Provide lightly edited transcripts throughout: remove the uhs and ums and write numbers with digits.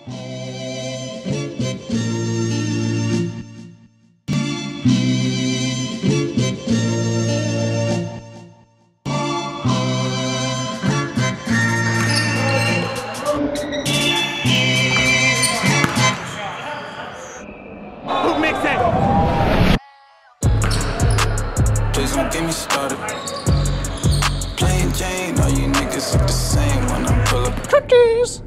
Please don't get me started. Plain Jane, all you niggas look the same when I pull up. Cookies.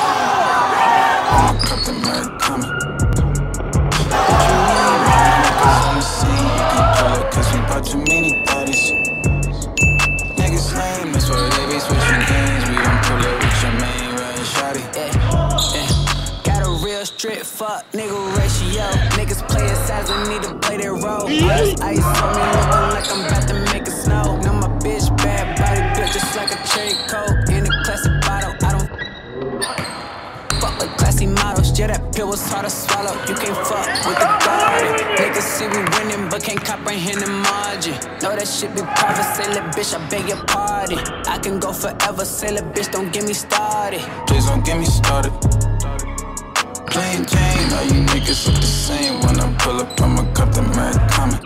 I'ma cut the Merc coming. What you mean, man? Niggas on the scene, you can pull up, cause we bought too many bodies. Niggas lame, that's why they be switching games. We don't pull up with your main right shotty. Got a real strict fuck nigga ratio. Niggas play it size and need to play their role. Ice on me looking like I'm about to make it snow. Know my bitch bad body built just like a cherry coke. In a classic bottle, I don't fuck with classy models. Yeah, that pill was hard to swallow. You can't fuck with the garden. Niggas see we winning but can't comprehend the margin. Know that shit be private, say little bitch, I beg your pardon. I can go forever, say little bitch, don't get me started. Please don't get me started. Plain Jane, all you niggas look the same when I pull up. I'ma cut the Merc coming.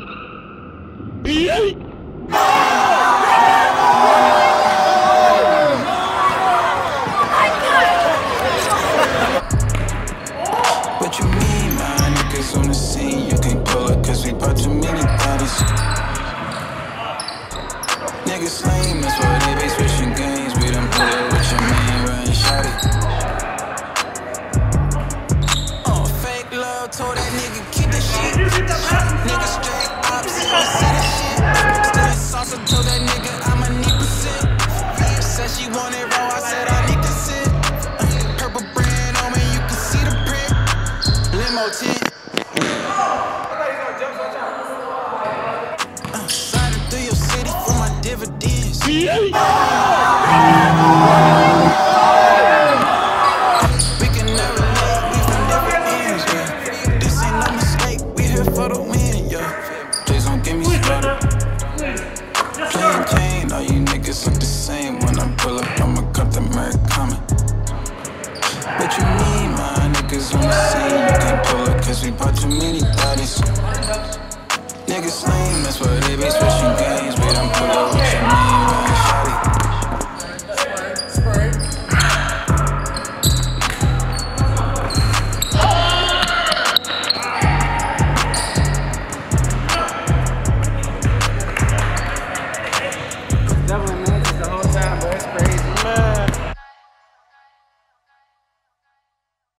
What you mean, man? Niggas on the scene, you can't pull up, cause we bought too many bodies. Niggas lame, that's why they be switching games. We done pull up with your main right shotty. Told that nigga keep the shit. Nigga straight ops, he don't say that shit. Still in sauce, I told that nigga I'm a nigga sit. Said she want it raw, I said I need to sit. Purple brand on me, you can see the print. Limo tint. Sliding through your city for my dividends. Please don't get me started. Plain Jane, all you niggas look the same when I pull up. I'ma cut the Merc coming. What you mean, my niggas on the scene? You can't pull up, cause we bought too many bodies. Niggas lame, that's why they be switching games. We don't pull up with your main right.